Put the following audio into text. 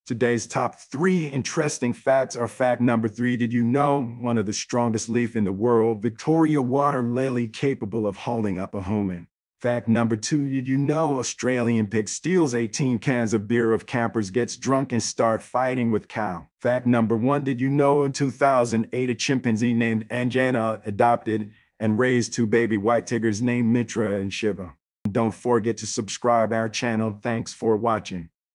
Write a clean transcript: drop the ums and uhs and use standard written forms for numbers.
Today's top 3 interesting facts are fact number 3. Did you know one of the strongest leaf in the world, Victoria water lily, capable of holding up a human? Fact number 2, did you know Australian pig steals 18 cans of beer of campers, gets drunk and start fighting with cow? Fact number 1, did you know in 2008 a chimpanzee named Anjana adopted and raised 2 baby white tigers named Mitra and Shiva? Don't forget to subscribe our channel. Thanks for watching.